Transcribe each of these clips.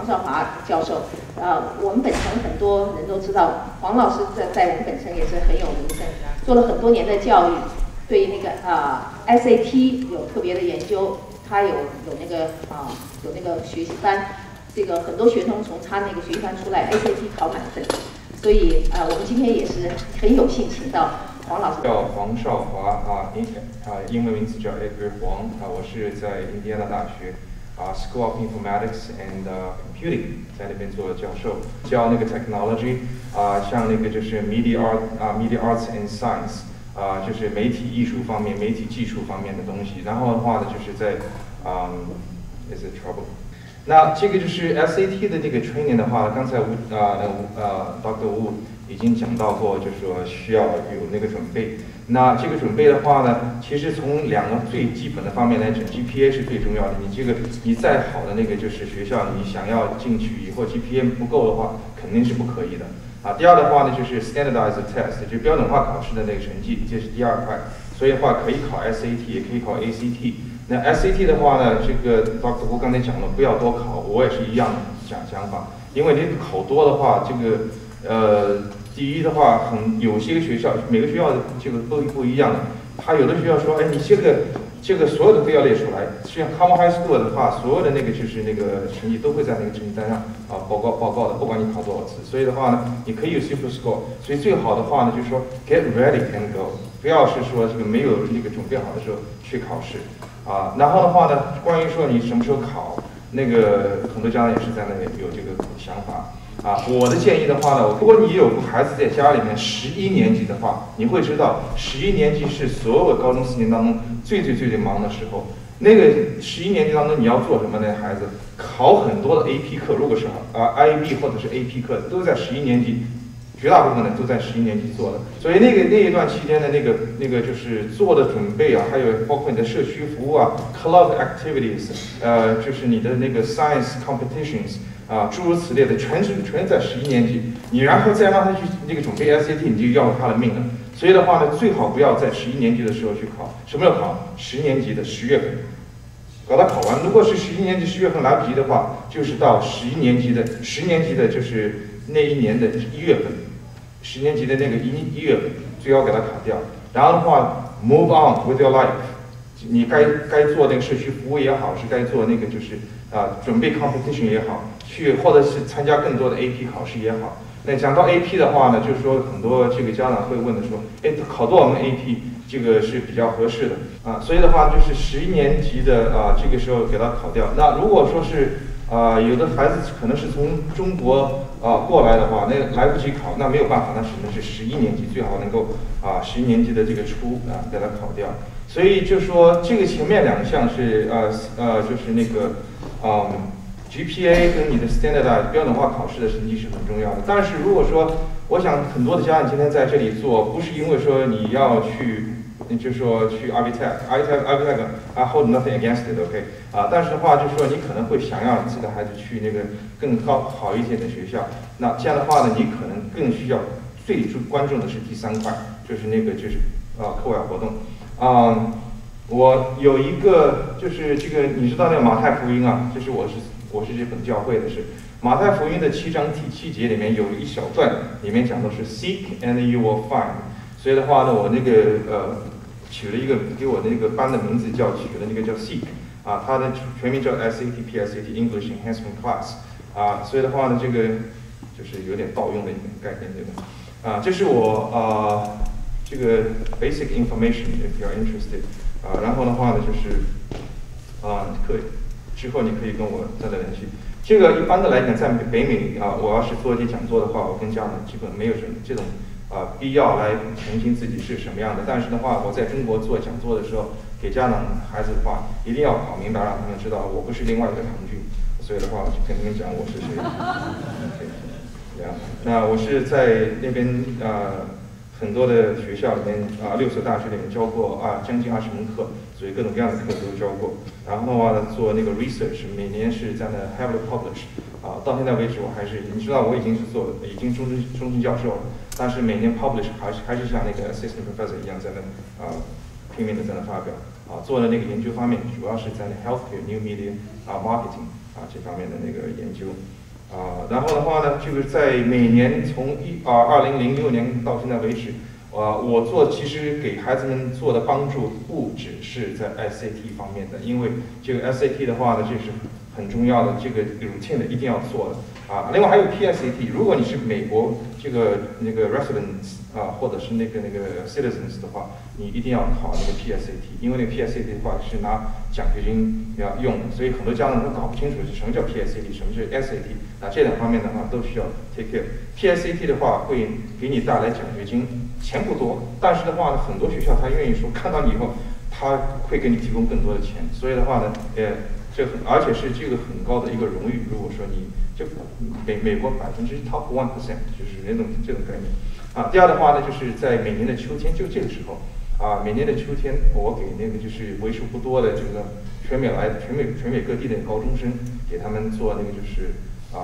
黄少华教授。我们本城很多人都知道，黄老师在我们本城也是很有名声，做了很多年的教育，对那个SAT 有特别的研究，他有那个学习班，这个很多学生从他那个学习班出来 ，SAT 考满分。所以我们今天也是很有幸请到黄老师。 叫黄少华英文名字叫 Edgar 黄我是在印第安纳大学School of Informatics and Computing 在那边做教授，教那个 technology 像那个就是 media arts and science 就是媒体艺术方面、媒体技术方面的东西。然后的话呢，就是在is it trouble？ 那这个就是 SAT 的这个 training 的话，刚才Dr. Wu 已经讲到过，就是说需要有那个准备。那这个准备的话呢，其实从两个最基本的方面来讲 ，GPA 是最重要的。你再好的那个就是学校，你想要进去以后 GPA 不够的话，肯定是不可以的。第二的话呢，就是 standardized test， 就标准化考试的那个成绩，这是第二块。所以的话，可以考 SAT， 也可以考 ACT。那 SAT 的话呢，这个 Dr. Wu 刚才讲了，不要多考，我也是一样的想法。因为你考多的话，这个第一的话，有些学校，每个学校这个都不一样的。他有的学校说，哎，你这个所有的都要列出来。实际上 Common High School 的话，所有的那个就是那个成绩都会在那个成绩单上报告的，不管你考多少次。所以的话呢，你可以有 Super Score。所以最好的话呢，就是说 Get ready and go， 不要是说这个没有那个准备好的时候去考试然后的话呢，关于说你什么时候考，那个很多家长也是在那里有这个想法。我的建议的话呢，如果你有孩子在家里面11年级的话，你会知道11年级是所有高中4年当中最忙的时候。那个11年级当中你要做什么呢？孩子考很多的 AP 课，如果是IB 或者是 AP 课，都在11年级，绝大部分呢都在11年级做的。所以那一段期间的那个就是做的准备还有包括你的社区服务club activities， 就是你的那个 science competitions。诸如此类的，全在11年级，你然后再让他去那个准备 SAT， 你就要他的命了。所以的话呢，最好不要在11年级的时候去考。什么要考？10年级的10月份，搞它考完。如果是11年级10月份来不及的话，就是到10年级的就是那一年的1月份，10年级的那个1月份，最好给它考掉。然后的话 ，move on with your life。你该做那个社区服务也好，是该做那个就是准备 competition 也好，或者是参加更多的 AP 考试也好。那讲到 AP 的话呢，就是说很多这个家长会问的说，哎，考多少门 AP 这个是比较合适的所以的话就是11年级的这个时候给他考掉。那如果说是有的孩子可能是从中国过来的话，那来不及考，那没有办法，那只能是11年级，最好能够11年级的这个初给他考掉。所以就说这个前面两项是就是那个GPA 跟你的 standardized 标准化考试的成绩是很重要的。但是如果说我想很多的家长今天在这里做，不是因为说你要去就是说去 Ivy Tech I hold nothing against it，OK，但是的话就是说你可能会想要自己的孩子去那个更好一些的学校。那这样的话呢，你可能更需要最关注的是第3块，就是那个就是课外活动。我有一个就是这个你知道那个马太福音就是我是这本教会的是马太福音的7章第7节里面有一小段，里面讲的是 Seek and you will find。所以的话呢，我那个取了一个给我的那个班的名字取了那个叫 Seek 它的全名叫 SAT English Enhancement Class 所以的话呢，这个就是有点盗用的一个概念，对吧？这是我这个 basic information if you are interested 然后的话呢就是可以之后你可以跟我再来联系。这个一般的来讲，在北美我要是做一些讲座的话，我跟家长基本没有什么这种必要来澄清自己是什么样的。但是的话，我在中国做讲座的时候，给家长孩子的话，一定要搞明白，让他们知道我不是另外一个唐军。所以的话，我就跟你们讲我是谁。那我是在那边很多的学校里面6所大学里面教过将近20门课，所以各种各样的课都教过。然后的话呢，做那个 research， 每年是在那 heavily publish。到现在为止，我还是你知道我已经终身教授了，但是每年 publish 还是像那个 assistant professor 一样在那拼命的在那发表做的那个研究方面，主要是在那 healthcare new media marketing 这方面的那个研究。然后的话呢，这个在每年从2006年到现在为止，我其实给孩子们做的帮助不只是在 SAT 方面的，因为这个 SAT 的话呢，这是很重要的，这个 routine 的一定要做的另外还有 PSAT， 如果你是美国那个 residents 或者是那个 citizens 的话，你一定要考那个 PSAT， 因为那个 PSAT 的话是拿奖学金要用的，所以很多家长都搞不清楚是什么叫 PSAT， 什么是 SAT， 这两方面的话都需要 take care。PSAT 的话会给你带来奖学金，钱不多，但是的话呢，很多学校他愿意说看到你以后，他会给你提供更多的钱，所以的话呢，而且是这个很高的一个荣誉。如果说你就美国top 1%， 就是这种概念第二的话呢，就是在每年的秋天，就这个时候每年的秋天，我给那个就是为数不多的这个全美各地的高中生，给他们做那个就是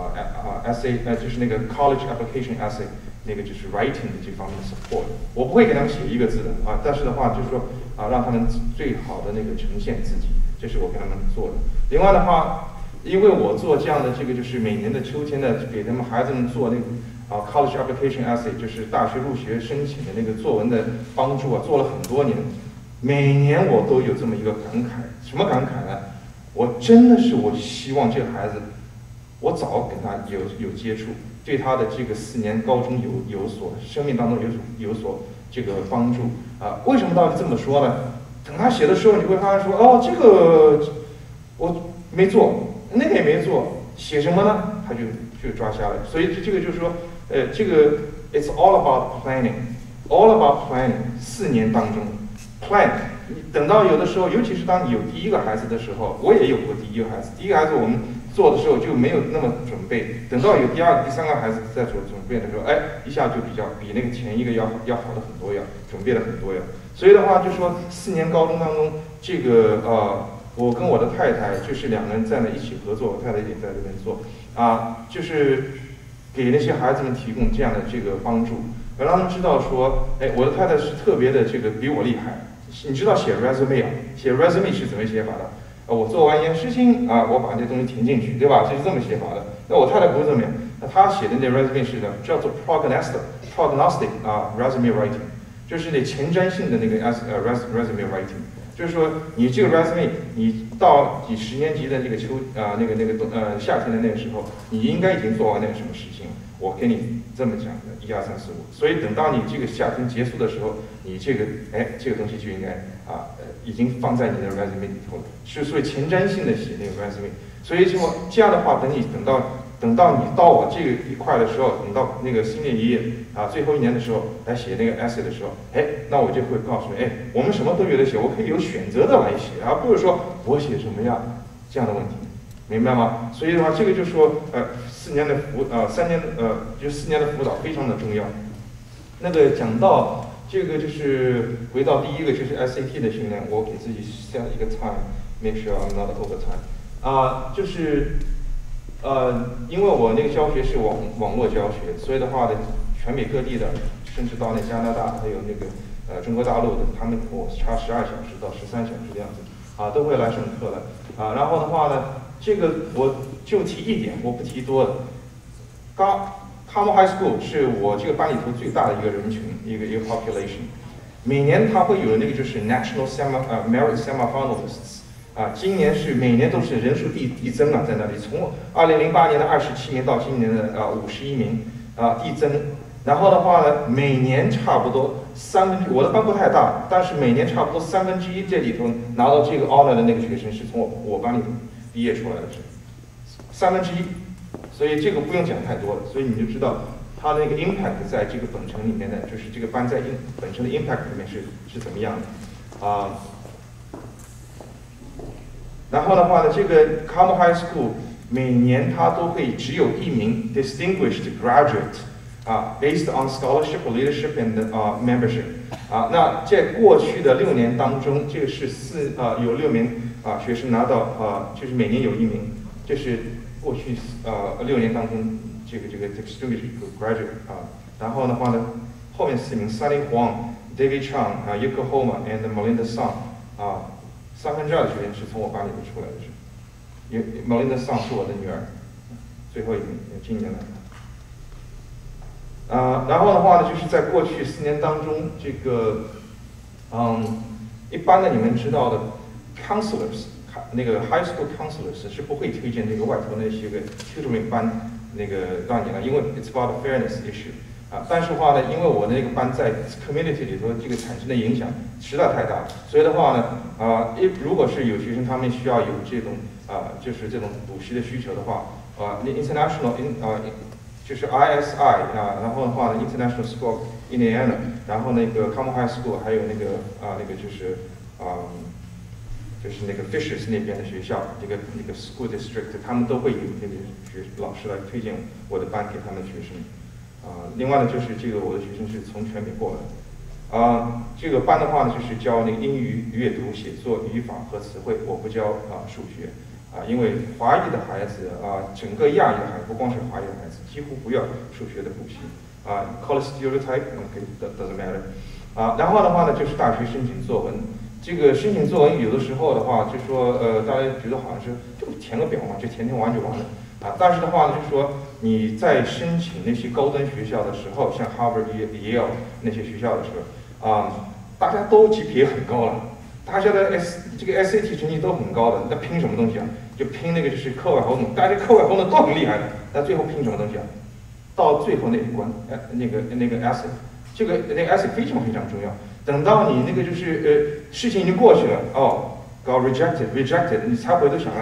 essay， 就是那个 college application essay， 那个就是 writing 的这方面的 support。我不会给他们写一个字的但是的话就是说让他们最好的那个呈现自己，这是我给他们做的。另外的话，因为我做这样的这个就是每年的秋天呢，给他们孩子们做那个college application essay， 就是大学入学申请的那个作文的帮助做了很多年。每年我都有这么一个感慨，什么感慨呢？我真的是我希望这个孩子，我早跟他有接触，对他的这个4年高中有所生命当中有所这个帮助为什么到底这么说呢？等他写的时候，你会发现说这个我没做，那个也没做，写什么呢？他就抓瞎了。所以这个就是说，这个 it's all about planning，all about planning。4年当中 plan， 等到有的时候，尤其是当你有第一个孩子的时候，我也有过第一个孩子。第一个孩子我们做的时候就没有那么准备，等到有第二个、第3个孩子在做准备的时候，一下就比那个前一个要好的很多准备了很多所以的话，就说4年高中当中，这个我跟我的太太就是2个人在那一起合作，我太太也在这边做就是给那些孩子们提供这样的这个帮助，让他们知道说，我的太太是特别的这个比我厉害。你知道写 resume 写 resume 是怎么写法的？我做完一件事情我把这东西填进去，对吧？这是这么写法的。那我太太不是这么样，她写的那 resume 是的，叫做 prognostic resume writing， 就是那前瞻性的那个resume writing。就是说，你这个 resume， 你到你10年级的这个夏天的那个时候，你应该已经做完那个什么事情。我跟你这么讲的，1、2、3、4、5。所以等到你这个夏天结束的时候，你这个这个东西就应该已经放在你的 resume 里头了，是所以前瞻性的写那个 resume。所以说这样的话，等到你到我这个一块的时候，等到那个新年一页最后1年的时候来写那个 essay 的时候，那我就会告诉你，我们什么都有得写，我可以有选择的来写，而不是说我写什么样这样的问题，明白吗？所以的话，这个就说4年的4年的辅导非常的重要。那个讲到这个就是回到第一个就是 SAT 的训练，我给自己set一个 time，make sure I'm not over time。就是因为我那个教学是网络教学，所以的话呢，全美各地的，甚至到那加拿大，还有那个中国大陆的，他们我差12小时到13小时的样子，都会来上课的。然后的话呢，这个我就提一点，我不提多的。Carmel High School 是我这个班里头最大的一个人群，一个 population。每年它会有那个就是 National Merit Semifinalists。今年是每年都是人数递增在那里，从2008年的27名到今年的51名递增。然后的话呢，每年差不多我的班不太大，但是每年差不多1/3这里头拿到这个 honor 的那个学生是从我班里头毕业出来的，1/3。所以这个不用讲太多了，所以你就知道它那个 impact 在这个本城里面的，就是这个班在本城的 impact 里面是怎么样的然后的话呢，这个 Carmel High School 每年它都会只有1名 distinguished graduate based on scholarship, leadership and membership 那在过去的6年当中，这个是有6名学生拿到就是每年有1名，这是过去6年当中这个 distinguished graduate 然后的话呢，后面4名 Sunny Huang、David Chang、Yokohama and Melinda Song 2/3的学生是从我班里面出来的 Melinda Song 是我的女儿，最后一名，今年来。然后的话呢，就是在过去4年当中，这个，一般的你们知道的 counselors， 那个 high school counselors 是不会推荐这个外头那些个 tutoring 班那个让你来，因为 it's about a fairness issue。但是的话呢，因为我那个班在 community 里头这个产生的影响实在太大，所以的话呢，如果是有学生他们需要有这种就是这种补习的需求的话，international 就是 ISI 然后的话呢 International School Indiana， 然后那个 Common High School， 还有那个就是那个 Fishers 那边的学校，那个 School District， 他们都会有那个老师来推荐我的班给他们的学生。另外呢，就是这个我的学生是从全美过来的。这个班的话呢，就是教那个英语阅读、写作、语法和词汇，我不教数学。因为华裔的孩子整个亚裔的孩子，不光是华裔的孩子，几乎不要数学的补习。College stereotype doesn't matter。然后的话呢，就是大学申请作文。这个申请作文有的时候的话，就说大家觉得好像是就填个表嘛，就填完就完了。但是的话呢，就是说你在申请那些高端学校的时候，像 Harvard、Yale 那些学校的时候，大家都GPA很高了，大家的这个 SAT 成绩都很高的，那拼什么东西啊？就拼那个就是课外活动，大家课外活动都很厉害的，那最后拼什么东西啊？到最后那一关，那个 essay， 那个 essay 非常非常重要。等到你那个就是事情已经过去了，got rejected， 你才回头想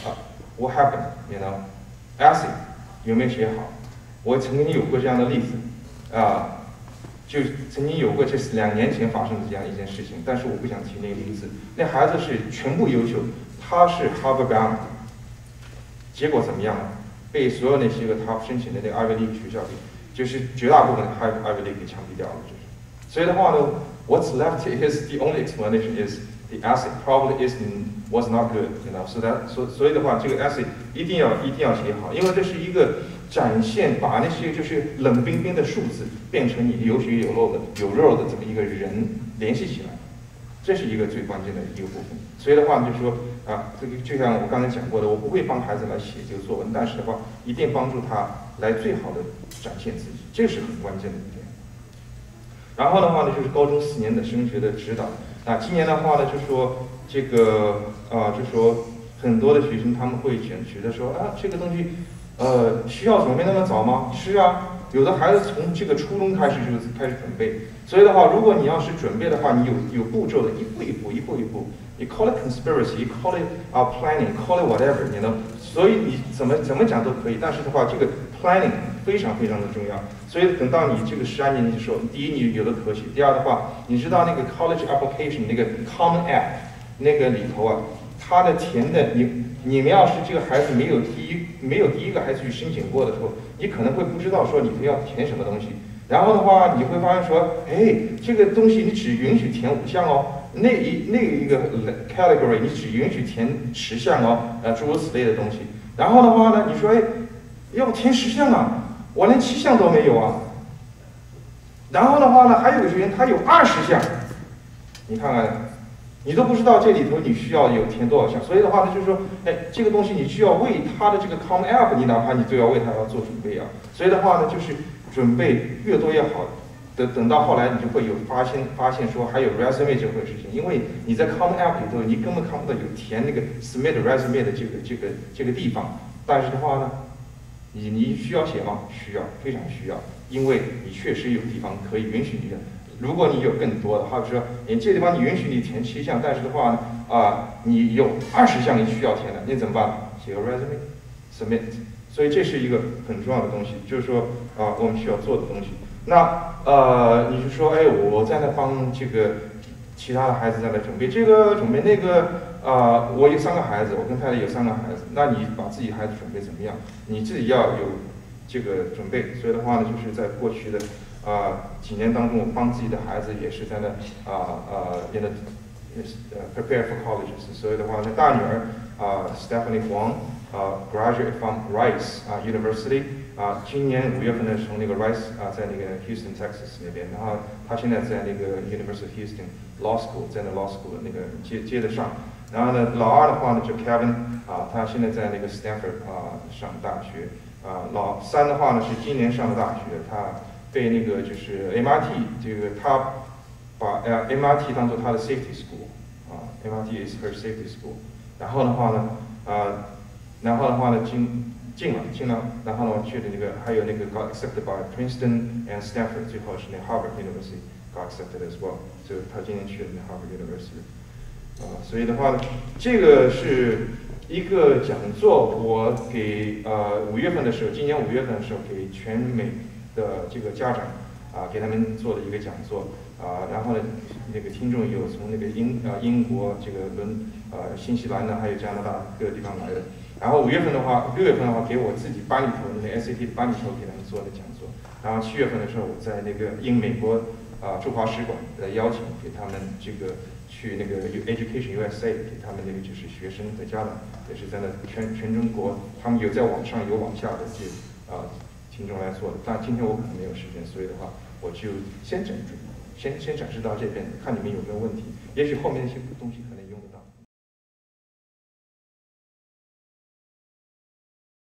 what happened，you know？essay 有没有写好？我曾经有过这样的例子，就曾经有过这2年前发生的这样一件事情，但是我不想提那个名字。那孩子是全部优秀，他是 Harvard bound， 结果怎么样了？被所有那些个他申请的那个 Ivy League 学校就是绝大部分的 Ivy League 给枪毙掉了，就是。所以的话呢 ，what's left is the only explanation is the essay probably was not good， you know， 所以的话，这个 essay 一定要写好，因为这是一个展现把那些就是冷冰冰的数字变成你有血有肉的这么一个人联系起来，这是一个最关键的一个部分。所以的话呢，就说这个就像我刚才讲过的，我不会帮孩子来写这个作文，但是的话，一定帮助他来最好的展现自己，这是很关键的一点。然后的话呢，就是高中4年的升学的指导。今年的话呢，就说这个就说很多的学生他们会觉得说这个东西需要准备那么早吗？是啊，有的孩子从这个初中开始就开始准备。所以的话，如果你要是准备的话，你有步骤的，一步一步，你 call it conspiracy， you call it planning， call it whatever， 你能，所以你怎么讲都可以。但是的话，这个 planning 非常非常的重要。所以等到你这个12年级的时候，第一你有的可写，第二的话，你知道那个 college application 那个 Common App 那个里头它的填的你们要是这个孩子没有第一个孩子去申请过的时候，你可能会不知道说你要填什么东西。然后的话，你会发现说，这个东西你只允许填5项哦，那一个 category 你只允许填10项哦，诸如此类的东西。然后的话呢，你说要填10项啊，我连7项都没有啊。然后的话呢，还有个学员他有20项，你看看，你都不知道这里头你需要有填多少项。所以的话呢，就是说，这个东西你需要为他的这个 Common App， 你哪怕你都要为他要做准备啊。所以的话呢，就是准备越多越好。等到后来你就会有发现说还有 resume 这回事情，因为你在 Common App 里头你根本看不到有填那个 submit resume 的这个地方。但是的话呢，你需要写吗？需要，非常需要，因为你确实有地方可以允许你的。如果你有更多的，好比说你这地方你允许你填7项，但是的话呢，你有20项你需要填的，你怎么办？写个 resume submit。所以这是一个很重要的东西，就是说我们需要做的东西。那你就说，我在那帮这个其他的孩子在那准备这个准备那个，我有3个孩子，我跟太太有3个孩子，那你把自己孩子准备怎么样？你自己要有这个准备。所以的话呢，就是在过去的几年当中，我帮自己的孩子也是在那prepare for colleges。所以的话呢，大女儿Stephanie Huang graduate from Rice University。今年5月份呢，从那个 Rice 在那个 Houston Texas 那边，然后他现在在那个 University of Houston Law School， 在那 Law School 那个接着上。 然后呢，老二的话呢就 Kevin 他现在在那个 Stanford 上大学。老三的话呢是今年上的大学，他被那个就是 MIT 这个他把MIT 当做他的 safety school MIT is her safety school。然后的话呢进了，然后呢去的那个还有那个 got accepted by Princeton and Stanford， 最后是那 Harvard University got accepted as well， 所以他今年去了那 Harvard University。所以的话呢，这个是一个讲座，我给5月份的时候，今年5月份的时候给全美的这个家长给他们做的一个讲座然后呢，那个听众有从那个英国这个新西兰呢，还有加拿大各个地方来的。然后6月份的话，给我自己班里头那个 SAT 的班里头给他们做的讲座。然后7月份的时候，我在那个美国驻华使馆的邀请，给他们这个去那个 Education USA， 给他们那个就是学生的家长，也是在那全中国，他们有在网上有网下的这听众来做的。但今天我可能没有时间，所以的话，我就先展示到这边，看你们有没有问题。也许后面一些东西可能。